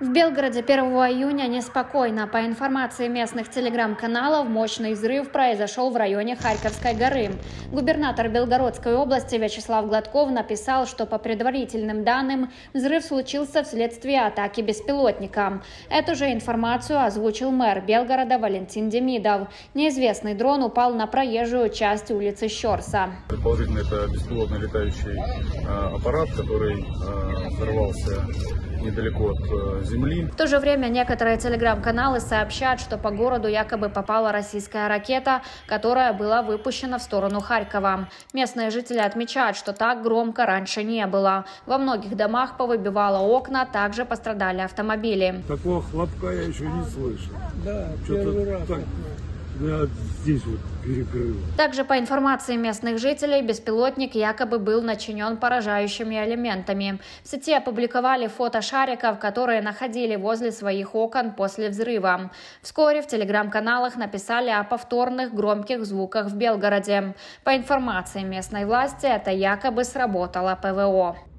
В Белгороде 1 июня неспокойно. По информации местных телеграм-каналов, мощный взрыв произошел в районе Харьковской горы. Губернатор Белгородской области Вячеслав Гладков написал, что по предварительным данным взрыв случился вследствие атаки беспилотника. Эту же информацию озвучил мэр Белгорода Валентин Демидов. Неизвестный дрон упал на проезжую часть улицы Щорса. Предположительно, это беспилотный летающий аппарат, который взорвался недалеко от земли. В то же время некоторые телеграм-каналы сообщают, что по городу якобы попала российская ракета, которая была выпущена в сторону Харькова. Местные жители отмечают, что так громко раньше не было. Во многих домах повыбивало окна, также пострадали автомобили. Такого хлопка я еще не слышал. Да, первый раз. Я здесь вот перекрыл. Также по информации местных жителей, беспилотник якобы был начинен поражающими элементами. В сети опубликовали фото шариков, которые находили возле своих окон после взрыва. Вскоре в телеграм-каналах написали о повторных громких звуках в Белгороде. По информации местной власти, это якобы сработало ПВО.